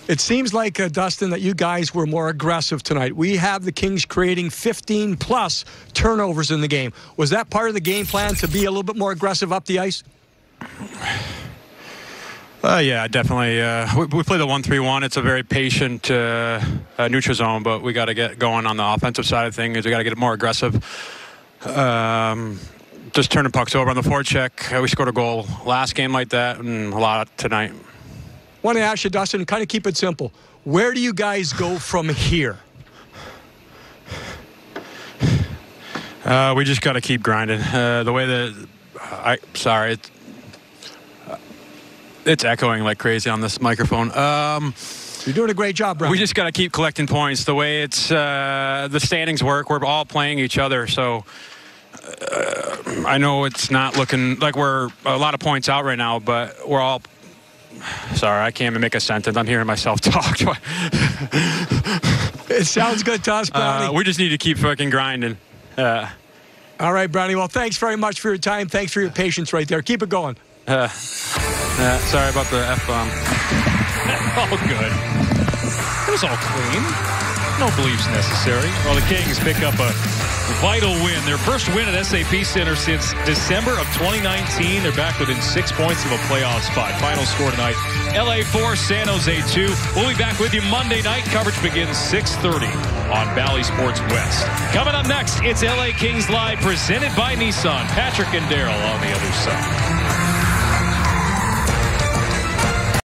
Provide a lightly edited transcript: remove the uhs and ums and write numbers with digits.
It seems like, Dustin, that you guys were more aggressive tonight. We have the Kings creating 15-plus turnovers in the game. Was that part of the game plan to be a little bit more aggressive up the ice? Yeah, definitely. We play the 1-3-1. It's a very patient neutral zone, but we got to get going on the offensive side of things. We got to get it more aggressive. Just turning pucks over on the forecheck. We scored a goal last game like that, and a lot tonight. I want to ask you, Dustin, kind of keep it simple. Where do you guys go from here? We just got to keep grinding. The way that it's echoing like crazy on this microphone. You're doing a great job, Brownie. We just got to keep collecting points. The way it's the standings work, we're all playing each other. So I know it's not looking like we're a lot of points out right now, but we're all. Sorry, I can't even make a sentence. I'm hearing myself talk. It sounds good to us, Brownie. We just need to keep fucking grinding. All right, Brownie. Well, thanks very much for your time. Thanks for your patience right there. Keep it going. Sorry about the F-bomb. All good. It was all clean. No bleeps necessary. Well, the Kings pick up a vital win. Their first win at SAP Center since December of 2019. They're back within 6 points of a playoff spot. Final score tonight, LA 4, San Jose 2. We'll be back with you Monday night. Coverage begins 6:30 on Bally Sports West. Coming up next, it's LA Kings Live presented by Nissan. Patrick and Daryl on the other side.